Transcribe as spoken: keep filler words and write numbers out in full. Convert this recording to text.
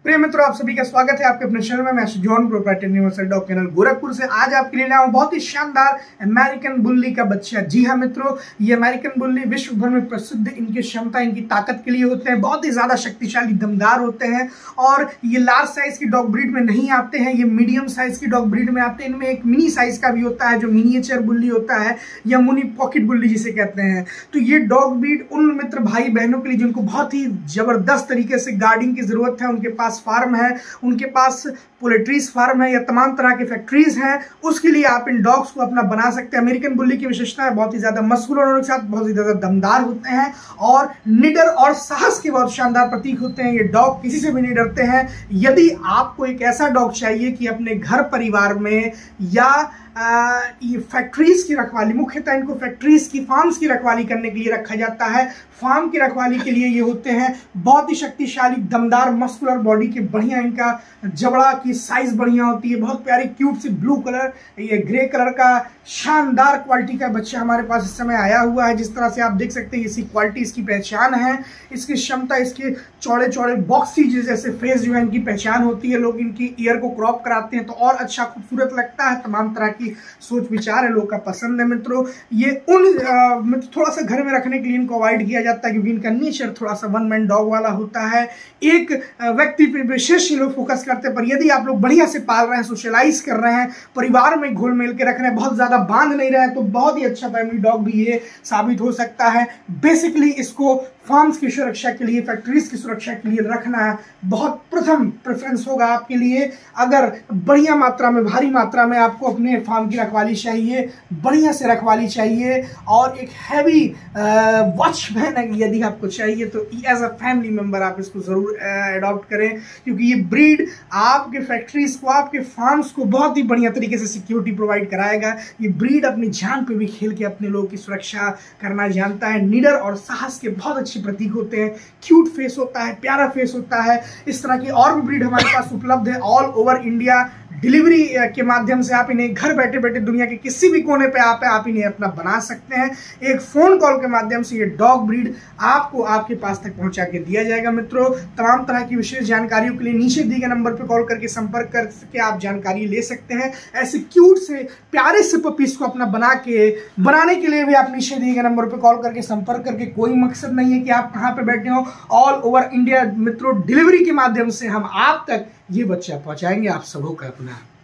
प्रिय मित्रों, आप सभी का स्वागत है आपके अपने चैनल में। मैं John proprietor university dog kennel Gorakhpur से आज आपके लिए लाया हूं बहुत ही शानदार अमेरिकन बुल्ली का बच्चा। जी हाँ मित्रों, ये अमेरिकन बुल्ली विश्व भर में प्रसिद्ध इनकी क्षमता, इनकी ताकत के लिए होते हैं। बहुत ही ज्यादा शक्तिशाली, दमदार होते हैं और ये लार्ज साइज की डॉग ब्रीड में नहीं आते हैं, ये मीडियम साइज की डॉग ब्रीड में आते हैं। इनमें एक मिनी साइज का भी होता है जो मिनिएचर बुल्ली होता है या मुनी पॉकेट बुल्ली जिसे कहते हैं। तो ये डॉग ब्रीड उन मित्र भाई बहनों के लिए जिनको बहुत ही जबरदस्त तरीके से गार्डिंग की जरूरत है, उनके पास फार्म है, उनके पास पोल्ट्रीज फार्म है या तमाम तरह की फैक्ट्रीज हैं, उसके लिए आप इन डॉग्स को अपना बना सकते हैं। अमेरिकन बुल्ली की विशेषता है बहुत ही ज्यादा मस्कुलर होने के साथ बहुत ही ज्यादा दमदार होते हैं और निडर और साहस के बहुत शानदार प्रतीक होते हैं। ये डॉग किसी से भी नहीं डरते हैं। यदि आपको एक ऐसा डॉग चाहिए कि अपने घर परिवार में या आ, ये फैक्ट्रीज की रखवाली, मुख्यतः इनको फैक्ट्रीज की, फार्म्स की रखवाली करने के लिए रखा जाता है। फार्म की रखवाली के लिए ये होते हैं बहुत ही शक्तिशाली, दमदार, मस्कुलर बॉडी के, बढ़िया इनका जबड़ा की साइज बढ़िया होती है, बहुत प्यारी क्यूट सी ब्लू कलर, ये ग्रे कलर का शानदार क्वालिटी का बच्चा हमारे पास इस समय आया हुआ है। जिस तरह से आप देख सकते हैं, इसी क्वालिटी, इसकी पहचान है, इसकी क्षमता, इसके चौड़े चौड़े बॉक्सी जैसे फेस जो है इनकी पहचान होती है। लोग इनकी ईयर को क्रॉप कराते हैं तो और अच्छा खूबसूरत लगता है। तमाम तरह की सोच विचार है, लोग का पसंद है मित्रों। ये उन आ, थोड़ा सा घर में रखने के लिए इनको अवॉइड किया जाता है क्योंकि इनका नेचर थोड़ा सा वन मैन डॉग वाला होता है। एक व्यक्ति पे विशेष लोग फोकस करते हैं, पर यदि आप लोग बढ़िया से पाल रहे हैं, सोशलाइज कर रहे हैं, परिवार में घुल मिल के रख रहे हैं, बहुत ज्यादा बांध नहीं रहे हैं, तो बहुत ही अच्छा फैमिली डॉग भी ये साबित हो सकता है। बेसिकली इसको फार्म्स की सुरक्षा के लिए, फैक्ट्रीज की सुरक्षा के लिए रखना बहुत प्रथम प्रेफरेंस होगा आपके लिए। अगर बढ़िया मात्रा में, भारी मात्रा में आपको अपने फार्म की रखवाली चाहिए, बढ़िया से रखवाली चाहिए और एक हैवी वॉचमैन यदि आपको चाहिए तो एज अ फैमिली मेंबर आप इसको जरूर अडॉप्ट करें, क्योंकि ये ब्रीड आपके फैक्ट्रीज को, आपके फार्म्स को बहुत ही बढ़िया तरीके से सिक्योरिटी प्रोवाइड कराएगा। ये ब्रीड अपनी जान पे भी खेल के अपने लोगों की सुरक्षा करना जानता है। निडर और साहस के बहुत अच्छे प्रतीक होते हैं, क्यूट फेस होता है, प्यारा फेस होता है। इस तरह की और भी ब्रीड हमारे पास उपलब्ध है ऑल ओवर इंडिया। डिलीवरी के माध्यम से आप इन्हें घर बैठे बैठे दुनिया के किसी भी कोने पे आप आप इन्हें अपना बना सकते हैं। एक फोन कॉल के माध्यम से ये डॉग ब्रीड आपको आपके पास तक पहुंचा के दिया जाएगा मित्रों। तमाम तरह की विशेष जानकारियों के लिए नीचे दिए गए नंबर पे कॉल करके संपर्क करके आप जानकारी ले सकते हैं। ऐसे क्यूट से, प्यारे से पपीज को अपना बना के बनाने के लिए भी आप नीचे दिए गए नंबर पे कॉल करके संपर्क करके, कोई मकसद नहीं है कि आप कहाँ पे बैठे हो, ऑल ओवर इंडिया मित्रों डिलीवरी के माध्यम से हम आप तक ये बच्चा पहुंचाएंगे। आप सबों का अपना